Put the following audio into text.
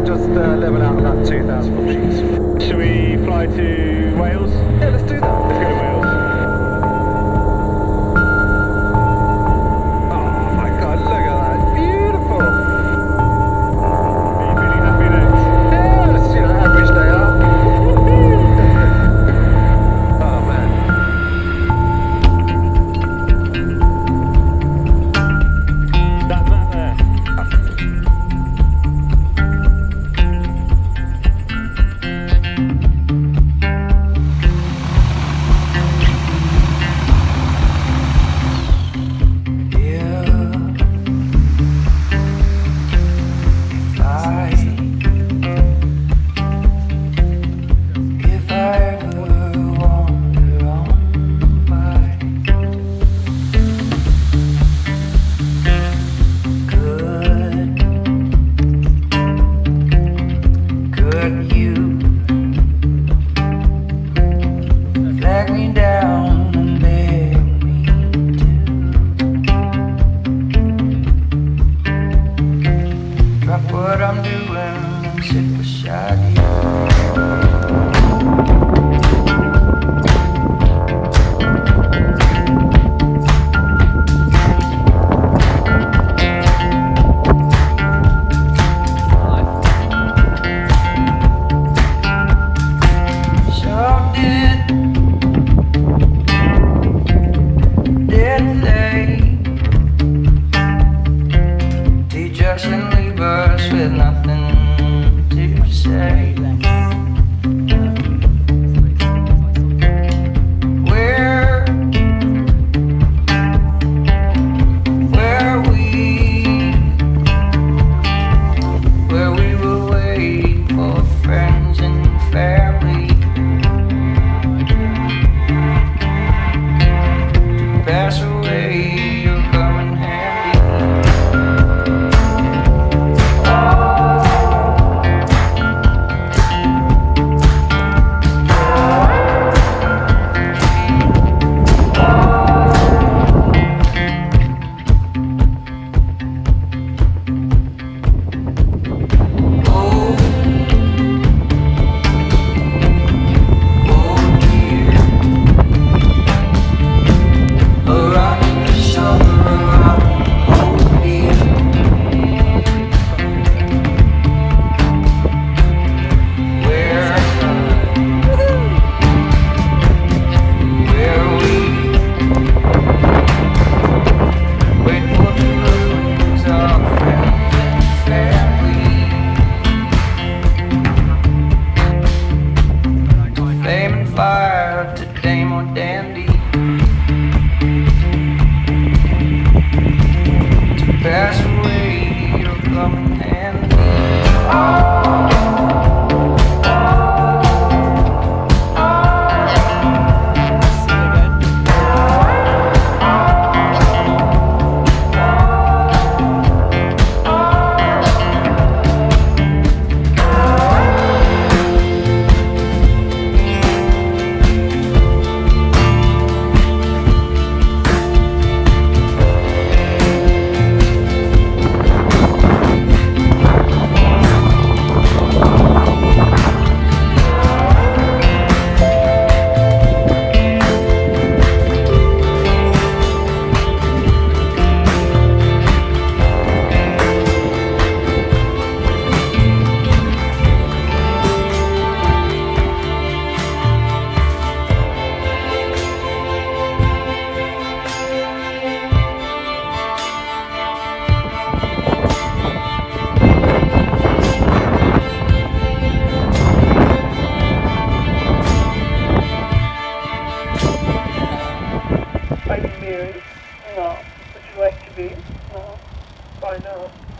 we'll just level out about 2,000 full sheets. Should we fly to Wales? Yeah, let's do that. Let's go to Wales. Oh my god, look at that. Beautiful. Are you feeling happy next? Yeah, let's see an average day out. Oh man. That map there. No. Would you like to be? No. Why not?